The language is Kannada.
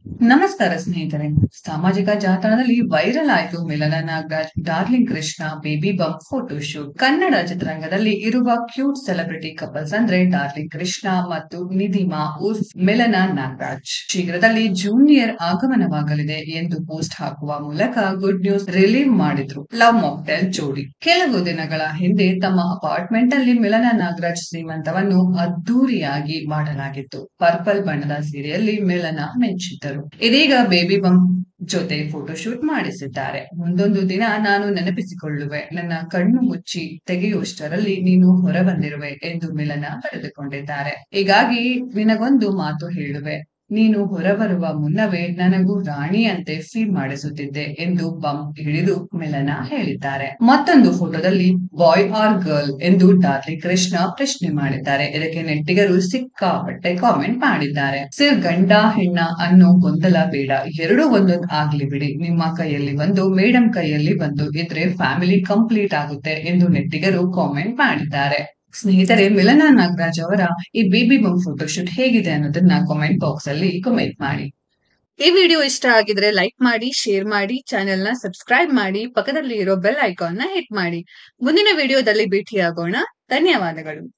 ನಮಸ್ಕಾರ ಸ್ನೇಹಿತರೆ. ಸಾಮಾಜಿಕ ಜಾಲತಾಣದಲ್ಲಿ ವೈರಲ್ ಆಯ್ತು Milana Nagaraj Darling Krishna baby bump photo shoot. Kannada ಚಿತ್ರರಂಗದಲ್ಲಿ ಇರುವ ಕ್ಯೂಟ್ ಸೆಲೆಬ್ರಿಟಿ ಕಪಲ್ಸ್ ಅಂದ್ರೆ ಡಾರ್ಲಿಂಗ್ ಕೃಷ್ಣ ಮತ್ತು ನಿಧಿಮಾ ಉರ್ಫ್ ಮಿಲನ ನಾಗರಾಜ್. ಶೀಘ್ರದಲ್ಲಿ ಜೂನಿಯರ್ ಆಗಮನವಾಗಲಿದೆ ಎಂದು ಪೋಸ್ಟ್ ಹಾಕುವ ಮೂಲಕ ಗುಡ್ ನ್ಯೂಸ್ ರಿಲೀವ್ ಮಾಡಿದ್ರು ಲವ್ ಮಾಕ್ಟೇಲ್ ಜೋಡಿ. ಕೆಲವು ದಿನಗಳ ಹಿಂದೆ ತಮ್ಮ ಅಪಾರ್ಟ್ಮೆಂಟ್ ಅಲ್ಲಿ ಮಿಲನ ನಾಗರಾಜ್ ಶ್ರೀಮಂತವನ್ನು ಅದ್ದೂರಿಯಾಗಿ ಮಾಡಲಾಗಿತ್ತು. ಪರ್ಪಲ್ ಬಣ್ಣದ ಸೀರೆಯಲ್ಲಿ ಮಿಲನ ಮೆಚ್ಚಿದ್ದರು. ಇದೀಗ ಬೇಬಿ ಬಂಪ್ ಜೊತೆ ಫೋಟೋ ಶೂಟ್ ಮಾಡಿಸಿದ್ದಾರೆ. ಮುಂದೊಂದು ದಿನ ನಾನು ನೆನಪಿಸಿಕೊಳ್ಳುವೆ, ನನ್ನ ಕಣ್ಣು ಮುಚ್ಚಿ ತೆಗೆಯುವಷ್ಟರಲ್ಲಿ ನೀನು ಹೊರಬಂದಿರುವೆ ಎಂದು ಮಿಲನ ಬರೆದುಕೊಂಡಿದ್ದಾರೆ. ಹೀಗಾಗಿ ನಿನಗೊಂದು ಮಾತು ಹೇಳುವೆ, ನೀನು ಹೊರಬರುವ ಮುನ್ನವೇ ನನಗೂ ರಾಣಿಯಂತೆ ಫೀಲ್ ಮಾಡಿಸುತ್ತಿದ್ದೆ ಎಂದು ಬಂಪ್ ಹಿಡಿದು ಮಿಲನ ಹೇಳಿದ್ದಾರೆ. ಮತ್ತೊಂದು ಫೋಟೋದಲ್ಲಿ ಬಾಯ್ ಆರ್ ಗರ್ಲ್ ಎಂದು ಡಾರ್ಲಿಂಗ್ ಕೃಷ್ಣ ಪ್ರಶ್ನೆ ಮಾಡಿದ್ದಾರೆ. ಇದಕ್ಕೆ ನೆಟ್ಟಿಗರು ಸಿಕ್ಕಾಪಟ್ಟೆ ಕಾಮೆಂಟ್ ಮಾಡಿದ್ದಾರೆ. ಸಿರ್ ಗಂಡ ಹೆಣ್ಣ ಅನ್ನೋ ಗೊಂದಲ ಬೇಡ, ಎರಡೂ ಒಂದೊಂದು ಆಗ್ಲಿ ಬಿಡಿ, ನಿಮ್ಮ ಕೈಯಲ್ಲಿ ಒಂದು ಮೇಡಮ್ ಕೈಯಲ್ಲಿ ಒಂದು ಇದ್ರೆ ಫ್ಯಾಮಿಲಿ ಕಂಪ್ಲೀಟ್ ಆಗುತ್ತೆ ಎಂದು ನೆಟ್ಟಿಗರು ಕಾಮೆಂಟ್ ಮಾಡಿದ್ದಾರೆ. ಸ್ನೇಹಿತರೆ, ಮಿಲನ ನಾಗರಾಜ್ ಅವರ ಈ ಬೇಬಿ ಬಂಪ್ ಫೋಟೋ ಶೂಟ್ ಹೇಗಿದೆ ಅನ್ನೋದನ್ನ ಕಾಮೆಂಟ್ ಬಾಕ್ಸ್ ಅಲ್ಲಿ ಕಾಮೆಂಟ್ ಮಾಡಿ. ಈ ವಿಡಿಯೋ ಇಷ್ಟ ಆಗಿದ್ರೆ ಲೈಕ್ ಮಾಡಿ, ಶೇರ್ ಮಾಡಿ, ಚಾನೆಲ್ ನ ಸಬ್ಸ್ಕ್ರೈಬ್ ಮಾಡಿ, ಪಕ್ಕದಲ್ಲಿ ಇರೋ ಬೆಲ್ ಐಕಾನ್ ನ ಹಿಟ್ ಮಾಡಿ. ಮುಂದಿನ ವಿಡಿಯೋದಲ್ಲಿ ಭೇಟಿಯಾಗೋಣ. ಧನ್ಯವಾದಗಳು.